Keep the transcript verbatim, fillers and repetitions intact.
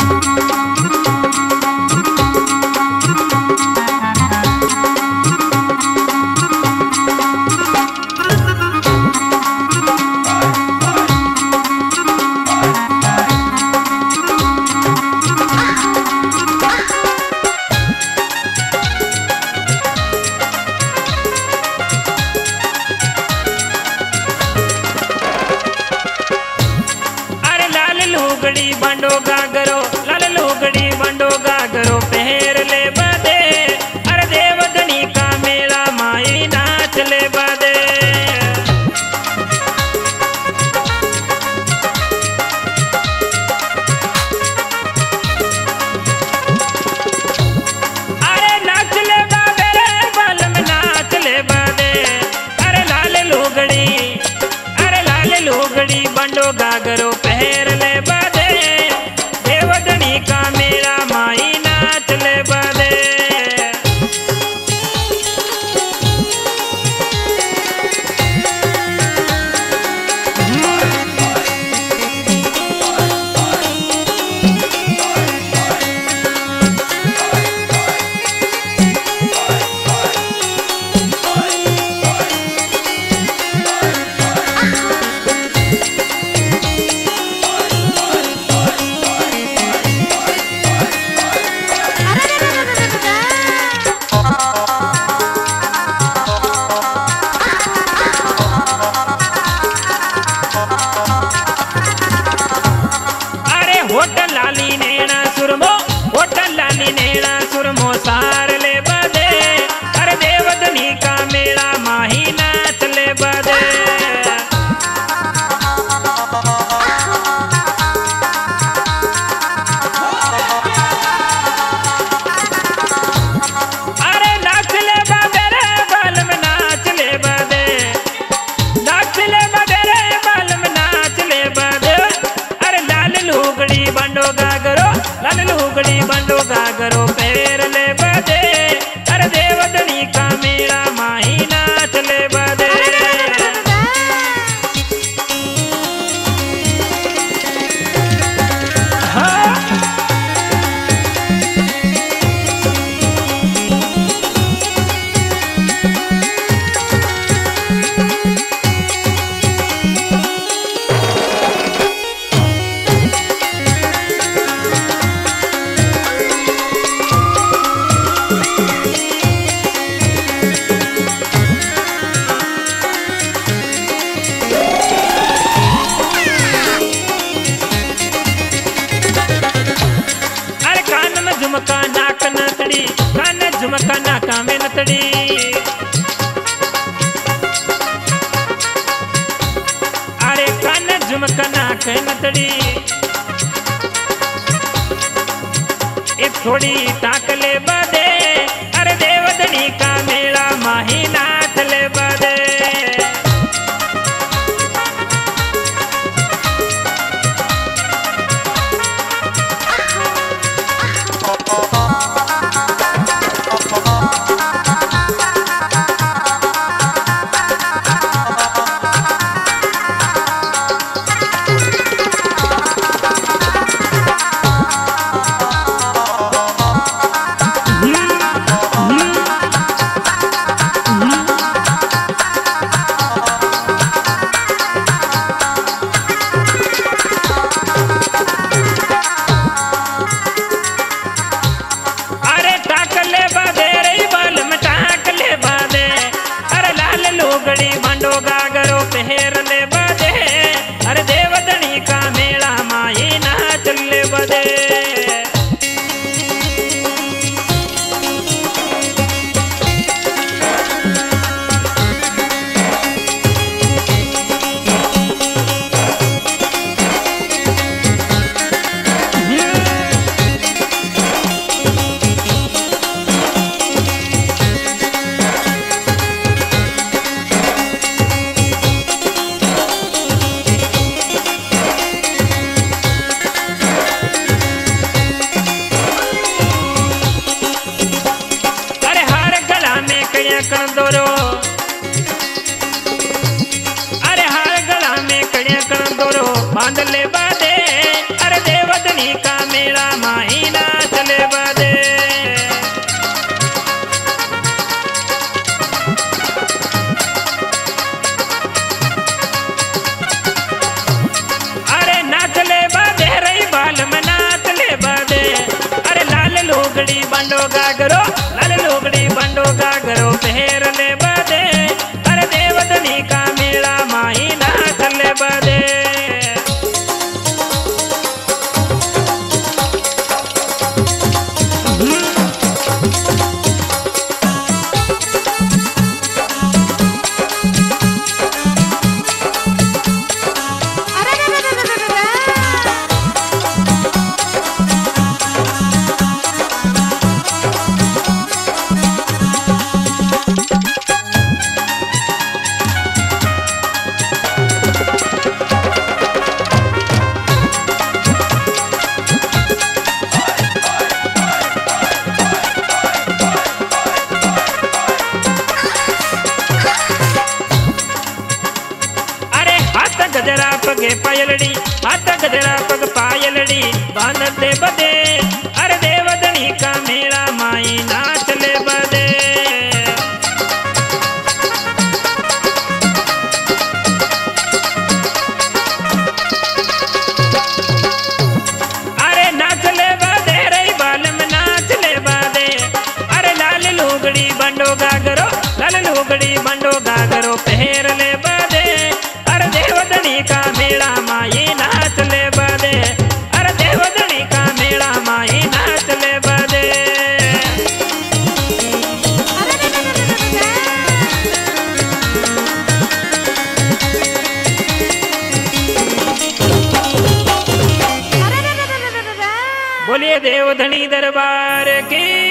बांडो गागरो लाल लुगड़ी बांडो गागरो पहर ले बदे। अरे देवधनी का मेला माई नाच ले बदे। अरे नाच ले बदे बाल में नाच ले बदे। अरे लाल लुगड़ी अरे लाल लुगड़ी बांडो गागरो पहर ले बदे। देवधनी का मेरा माई नाच ले बदे। होटल लाली नैना सुरमो होटल लाली नैना सुरमो सार ले बदे। अरे देवधनी का मेला माही नाच ले बदे। अरे नाच ले बदे रे बाल में नाच ले बदे। नाच ले बदे रे बाल में नाच ले बदे। अरे लाल लुगड़ी बांडो गागरो लाल लुगड़ी बांडो गागरो पैर ले बदे। अरे देवधनी का मेरा माही नाच ले बदे। झुमका नाक नथड़ी कान झुमका नाका में नथड़ी। अरे कान झुमका नाक नथड़ी। एक थोड़ी ताक ले बदे। अरे देवधनी का मेला माही नाच ले बदे। बांडो गागरो पहर ले बदे। अरे देवधनी का मेला माई नाच ले बदे। कर दोरो अरे हार गला में कड़िया कर दोरो बांध ले बदे। अरे देवधनी का मेला बंडो गागरो लाल लुगड़ी बंडो गागरो पहर ले बदे अरे देवधनी का मेला माही नाच ले बदे। गजरा पगे पायलड़ी हाथ गजरा पग पायलड़ी बांधते बदे अरे देवधनी का मेला माई नाच ले बदे। अरे नाच ले बदे रही बाल में नाच ले बदे अरे लाल लुगड़ी बंडो गागरो लाल लुगड़ी बंडो गागरो पहर ले बदे अरे देवधनी का मेला माई नाच ले बदे अरे देवधनी का मेला माई नाच ले बदे। बोलिए देवधनी दरबार की।